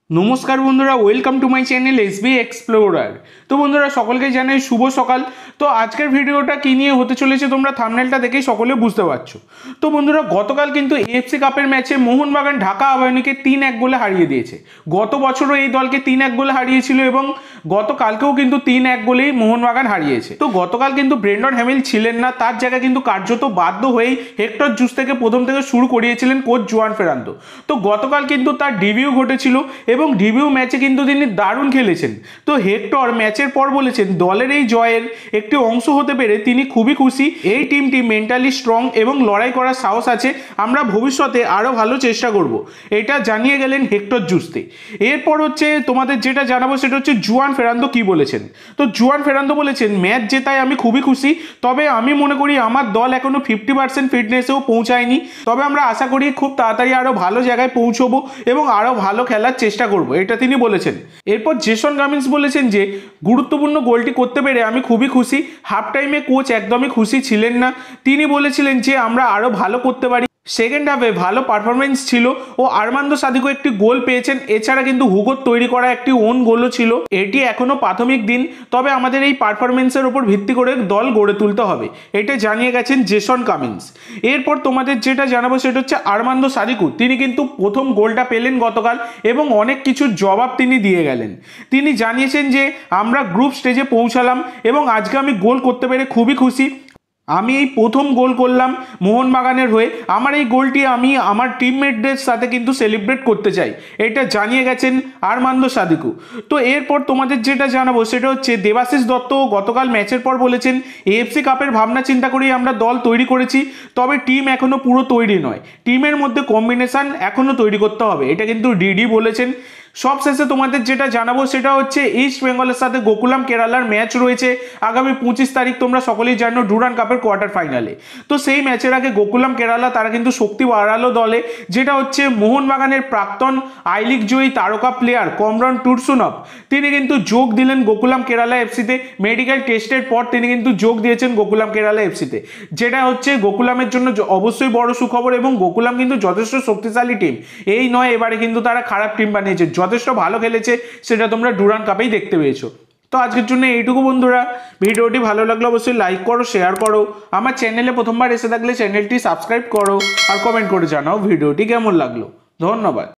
নমস্কার বন্ধুরা, welcome to my channel SB explorer. তো বন্ধুরা, সকলকে জানাই শুভ সকাল। তো আজকের ভিডিওটা কী নিয়ে হতে চলেছে তোমরা থাম্বনেলটা দেখেই সকলে বুঝতে পারছো। তো বন্ধুরা, গতকাল কিন্তু এএফসি কাপের ম্যাচে মোহনবাগান ঢাকা আবাহনীকে 3-1 গোলে হারিয়ে দিয়েছে। গত বছরও এই দলকে 3-1 গোলে হারিয়েছিল এবং গতকালকেও কিন্তু 3-1 গোলেই মোহনবাগান হারিয়েছে। তো গতকাল কিন্তু ব্রেন্ডন হ্যামিল ছিলেন না, তার জায়গায় কিন্তু কার্যত বাধ্য হয়েই হেক্টর জুস থেকে প্রথম থেকে শুরু করিয়েছিলেন কোচ জুয়ান ফেরান্দো। তো গতকাল কিন্তু তার ডিবিউ ঘটেছিল এবং ডিবিউ ম্যাচে কিন্তু তিনি দারুণ খেলেছেন। তো হেক্টর ম্যাচের পর বলেছেন দলের এই জয়ের একটি অংশ হতে পেরে তিনি খুবই খুশি। এই টিমটি মেন্টালি স্ট্রং এবং লড়াই করার সাহস আছে, আমরা ভবিষ্যতে আরও ভালো চেষ্টা করব, এটা জানিয়ে গেলেন হেক্টর জুস্তে। এরপর হচ্ছে তোমাদের যেটা জানাবো সেটা হচ্ছে জুয়ান ফেরান্দো কি বলেছেন। তো জুয়ান ফেরান্দো বলেছেন ম্যাচ জেতায় আমি খুবই খুশি, তবে আমি মনে করি আমার দল এখনো 50% ফিটনেসেও পৌঁছায়নি, তবে আমরা আশা করি খুব তাড়াতাড়ি আরও ভালো জায়গায় পৌঁছবো এবং আরও ভালো খেলার চেষ্টা করব, এটা তিনি বলেছেন। এরপর জেসন কামিন্স বলেছেন যে গুরুত্বপূর্ণ গোলটি করতে পেরে আমি খুবই খুশি। হাফ টাইমে কোচ একদমই খুশি ছিলেন না, তিনি বলেছিলেন যে আমরা আরও ভালো করতে পারি। সেকেন্ড হাফে ভালো পারফরমেন্স ছিল ও আর্মান্দো সাদিকো একটি গোল পেয়েছেন, এছাড়া কিন্তু হুগোর তৈরি করা একটি ওন গোলও ছিল। এটি এখনও প্রাথমিক দিন, তবে আমাদের এই পারফরমেন্সের উপর ভিত্তি করে দল গড়ে তুলতে হবে, এটা জানিয়ে গেছেন জেসন কামিন্স। এরপর তোমাদের যেটা জানাবো সেটা হচ্ছে আর্মান্দো সাদিকো, তিনি কিন্তু প্রথম গোলটা পেলেন গতকাল এবং অনেক কিছু জবাব তিনি দিয়ে গেলেন। তিনি জানিয়েছেন যে আমরা গ্রুপ স্টেজে পৌঁছালাম এবং আজকে আমি গোল করতে পেরে খুবই খুশি। আমি এই প্রথম গোল করলাম মোহনবাগানের হয়ে, আমার এই গোলটি আমি আমার টিমমেটদের সাথে কিন্তু সেলিব্রেট করতে চাই, এটা জানিয়ে গেছেন আর্মান্দো সাদিকো। তো এরপর তোমাদের যেটা জানাবো সেটা হচ্ছে দেবাশিস দত্ত গতকাল ম্যাচের পর বলেছেন এএফসি কাপের ভাবনা চিন্তা করেই আমরা দল তৈরি করেছি, তবে টিম এখনও পুরো তৈরি নয়, টিমের মধ্যে কম্বিনেশান এখনও তৈরি করতে হবে, এটা কিন্তু ডিডি বলেছেন। সবশেষে তোমাদের যেটা জানাবো সেটা হচ্ছে ইস্ট বেঙ্গলের সাথে গোকুলাম কেরালার ম্যাচ রয়েছে আগামী 25 তারিখ, তোমরা সকলেই জানো ডুরান্ড কাপের কোয়ার্টার ফাইনালে। তো সেই ম্যাচের আগে গোকুলাম কেরালা তারা কিন্তু শক্তি বাড়ালো দলে, যেটা হচ্ছে মোহনবাগানের প্রাক্তন আই লিগ জয়ী তারকা প্লেয়ার কমরন টুরসুনভ, তিনি কিন্তু যোগ দিলেন গোকুলাম কেরালা এফসিতে। মেডিকেল টেস্টের পর তিনি কিন্তু যোগ দিয়েছেন গোকুলাম কেরালা এফসিতে, যেটা হচ্ছে গোকুলামের জন্য অবশ্যই বড় সুখবর এবং গোকুলাম কিন্তু যথেষ্ট শক্তিশালী টিম, এই নয় এবারে কিন্তু তারা খারাপ টিম বানিয়েছে, যথেষ্ট ভালো খেলেছে, সেটা তোমরা ডুরান্ড কাপেই দেখতে পেয়েছো। তো আজকের জন্য এইটুকু বন্ধুরা, ভিডিওটি ভালো লাগলে অবশ্যই লাইক করো, শেয়ার করো, আমার চ্যানেলে প্রথমবার এসে থাকলে চ্যানেলটি সাবস্ক্রাইব করো আর কমেন্ট করে জানাও ভিডিওটি কেমন লাগলো। ধন্যবাদ।